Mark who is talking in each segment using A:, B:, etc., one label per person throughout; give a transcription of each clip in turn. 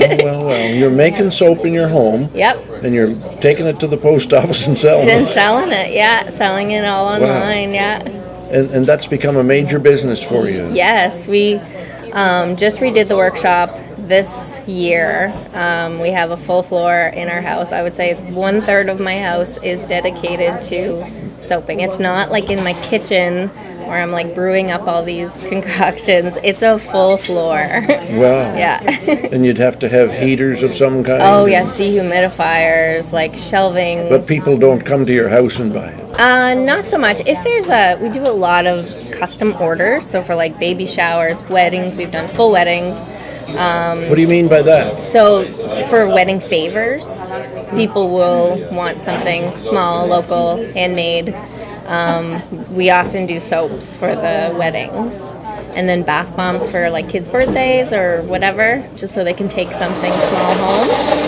A: Well. You're making soap in your home.
B: Yep.
A: And you're taking it to the post office and selling it.
B: And selling it, yeah. Selling it all online, yeah.
A: And that's become a major business for you.
B: Yes, we just redid the workshop this year. We have a full floor in our house. I would say 1/3 of my house is dedicated to soaping. It's not like in my kitchen where I'm like brewing up all these concoctions. It's a full floor.
A: Wow.
B: Yeah.
A: And you'd have to have heaters of some kind?
B: Oh yes, dehumidifiers, like shelving.
A: But people don't come to your house and buy it?
B: Not so much. If we do a lot of custom orders. So for like baby showers, weddings, we've done full weddings.
A: What do you mean by that?
B: So for wedding favors, people will want something small, local, handmade. We often do soaps for the weddings, and then bath bombs for like kids' birthdays or whatever, just so they can take something small home.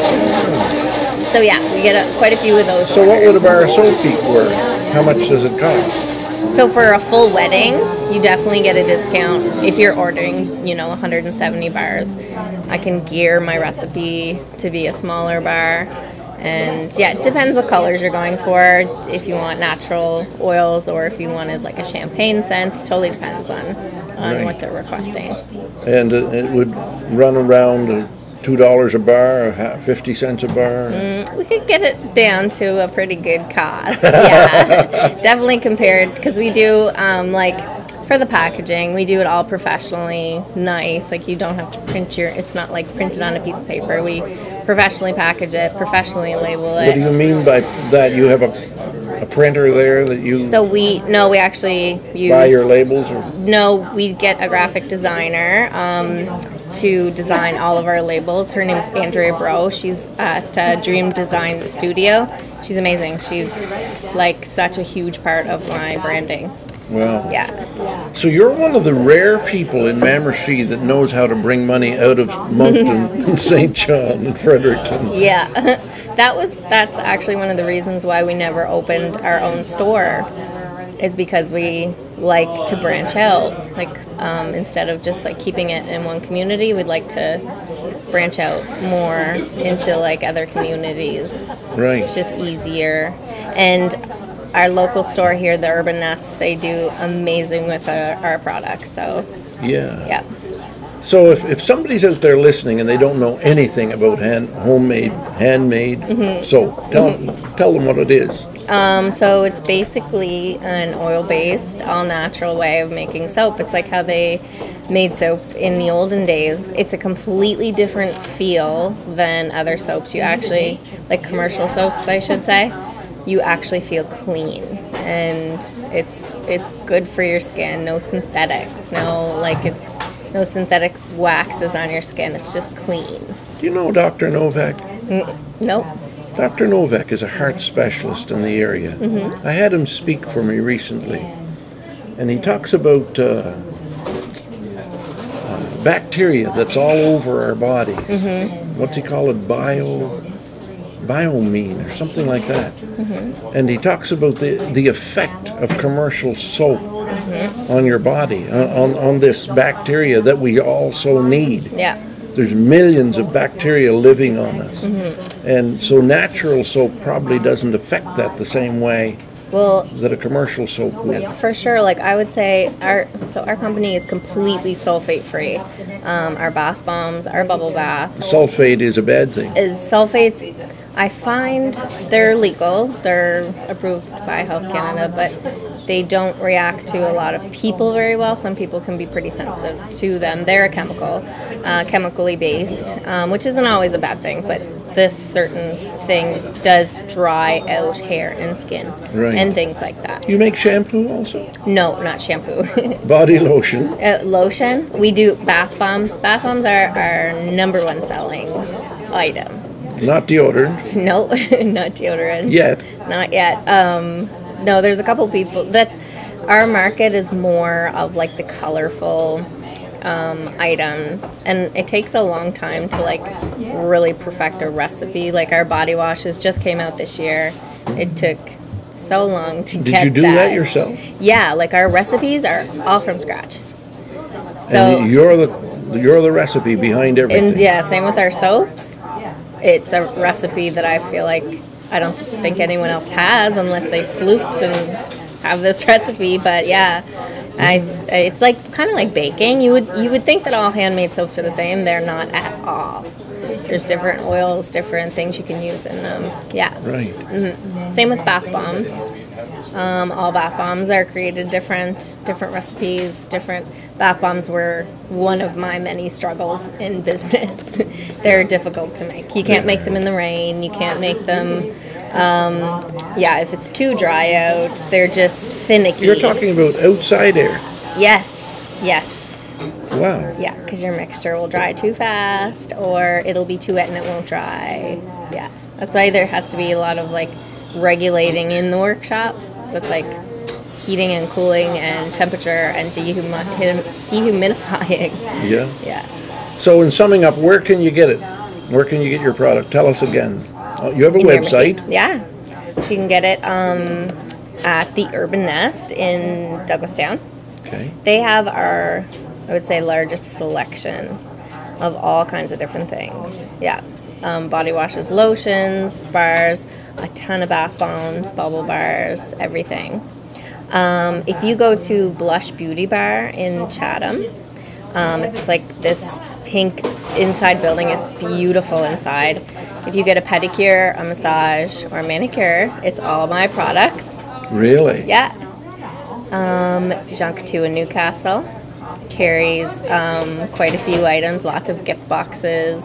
B: So yeah, we get quite a few of those.
A: So what would a bar of soap be worth? How much does it cost?
B: So for a full wedding, you definitely get a discount if you're ordering, 170 bars. I can gear my recipe to be a smaller bar. And yeah, it depends what colors you're going for. If you want natural oils or if you wanted like a champagne scent, totally depends on
A: Right.
B: what they're requesting.
A: And it would run around $2 a bar, or 50 cents a bar?
B: We could get it down to a pretty good cost. Yeah, definitely compared, because we do for the packaging, we do it all professionally, nice. Like you don't have to it's not like printed on a piece of paper. We professionally package it, professionally label it.
A: What do you mean by that? You have a printer there that you...
B: So we actually use...
A: Buy your labels? Or?
B: No, we get a graphic designer to design all of our labels. Her name is Andrea Bro. She's at Dream Design Studio. She's amazing. She's like such a huge part of my branding.
A: Wow.
B: Yeah.
A: So you're one of the rare people in Mamershee that knows how to bring money out of Moncton and St. John and Fredericton.
B: Yeah. That's actually one of the reasons why we never opened our own store, is because we like to branch out. Like instead of just like keeping it in one community, we'd like to branch out more into like other communities.
A: Right.
B: It's just easier. And our local store here, the Urban Nest, they do amazing with our products. So yeah.
A: So if somebody's out there listening and they don't know anything about handmade soap, tell them what it is.
B: So it's basically an oil-based, all-natural way of making soap. It's like how they made soap in the olden days. It's a completely different feel than other soaps. You actually, like commercial soaps, I should say, you actually feel clean, and it's good for your skin. No synthetics, no synthetic waxes on your skin. It's just clean.
A: Do you know Dr. Novak?
B: Nope.
A: Dr. Novak is a heart specialist in the area. Mm-hmm. I had him speak for me recently, and he talks about bacteria that's all over our bodies. Mm-hmm. What's he call it? Biomine or something like that. Mm-hmm. And he talks about the effect of commercial soap on your body, on this bacteria that we also need.
B: Yeah.
A: There's millions of bacteria living on us. Mm-hmm. And so natural soap probably doesn't affect that the same way that a commercial soap would.
B: For sure. Like I would say our company is completely sulfate free. Our bath bombs, our bubble bath.
A: Sulfate is a bad thing.
B: Sulfates, I find they're legal. They're approved by Health Canada, but they don't react to a lot of people very well. Some people can be pretty sensitive to them. They're chemically based, which isn't always a bad thing, but this certain thing does dry out hair and skin and things like that.
A: You make shampoo also?
B: No, not shampoo.
A: Body lotion?
B: Lotion. We do bath bombs. Bath bombs are our number one selling item.
A: Not deodorant?
B: No, not deodorant.
A: Yet?
B: Not yet. No, there's a couple people that our market is more of like the colorful items, and it takes a long time to like really perfect a recipe. Like our body washes just came out this year. It took so long to get that.
A: Did you do that yourself?
B: Yeah, like our recipes are all from scratch.
A: So and you're You're the recipe behind everything.
B: And yeah, same with our soaps. It's a recipe that I feel like I don't think anyone else has unless they fluked and have this recipe. But yeah, it's like kind of like baking. You would think that all handmade soaps are the same. They're not at all. There's different oils, different things you can use in them. Yeah.
A: Right.
B: Mm-hmm. Same with bath bombs. All bath bombs are created different recipes. Different bath bombs were one of my many struggles in business. They're difficult to make. You can't make them in the rain. You can't make them. If it's too dry out, they're just finicky.
A: You're talking about outside air.
B: Yes.
A: Wow.
B: Yeah, because your mixture will dry too fast, or it'll be too wet and it won't dry. Yeah, that's why there has to be a lot of like regulating in the workshop with like heating and cooling and temperature and dehumidifying.
A: Yeah.
B: Yeah.
A: So in summing up, where can you get it? Where can you get your product? Tell us again. You have a website.
B: Yeah. So you can get it at the Urban Nest in Douglastown.
A: Okay.
B: They have our, I would say, largest selection of all kinds of different things. Yeah. Body washes, lotions, bars, a ton of bath bombs, bubble bars, everything. If you go to Blush Beauty Bar in Chatham, it's like this pink inside building. It's beautiful inside. If you get a pedicure, a massage, or a manicure, it's all my products.
A: Really?
B: Yeah. Jean Coutu in Newcastle carries quite a few items, lots of gift boxes.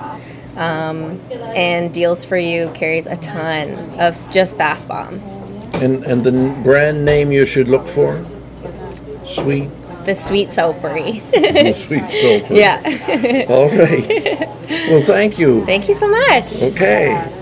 B: And Deals for You carries a ton of just bath bombs.
A: And the brand name you should look for? Sweet?
B: The Sweet Soaperie.
A: The Sweet Soaperie.
B: Yeah.
A: All right. Well, thank you.
B: Thank you so much.
A: Okay.